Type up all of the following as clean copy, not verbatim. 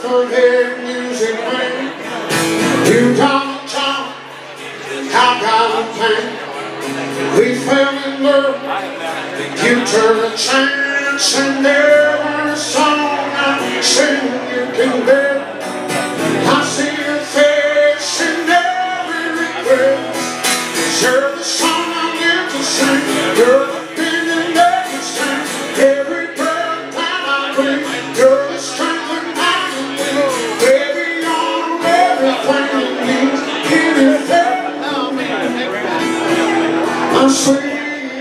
forget music man. You don't talk, I got a plan. We fell in love, you turn a chance, and every song I sing you can bear. I see your face in every request. You're the song I get to sing. You're the feeling that you stand. Every breath that I breathe, you're the strength that I believe. Baby, you're everything you need. Anything I sweet.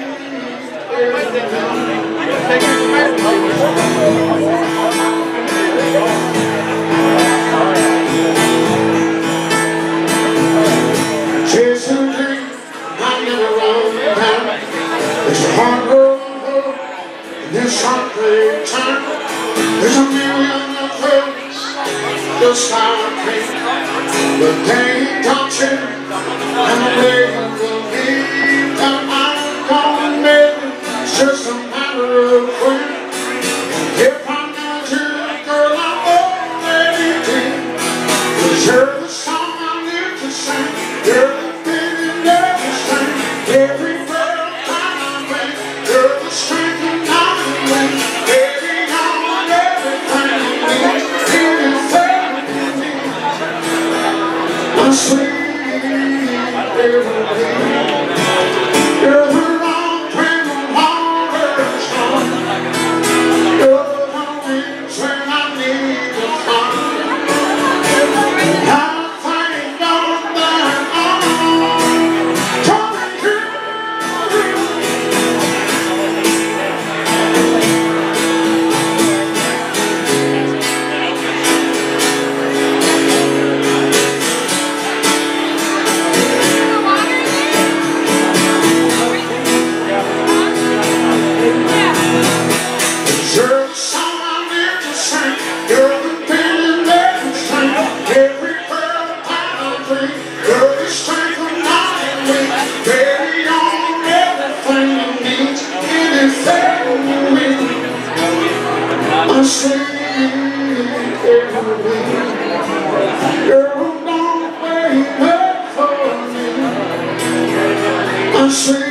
Chasing a dream, I never run down. It's a hard road, in this heartbreak time. There's a million of things just how I came, but they ain't touching, and they will leave. And I'm gonna make it. It's just a matter of when. If I know you, girl, I'm already dead. 'Cause you're the song I need to sing. You're the feeling that you sing. Every breath that I breathe, you're the strength and I believe. Baby, I'm everything you need. Anything you need. I'm sweet, you're the wrong friend of heart's heart. You're the wings when I need to fly. You're the song I need to sing. You're the feeling that you sing. Every breath that I breathe, you're the strength and I believe. Baby, you're everything you need. Anything you need. I see every week. You're gonna wait up for me. I see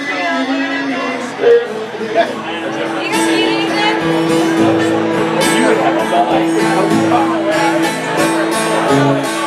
every week.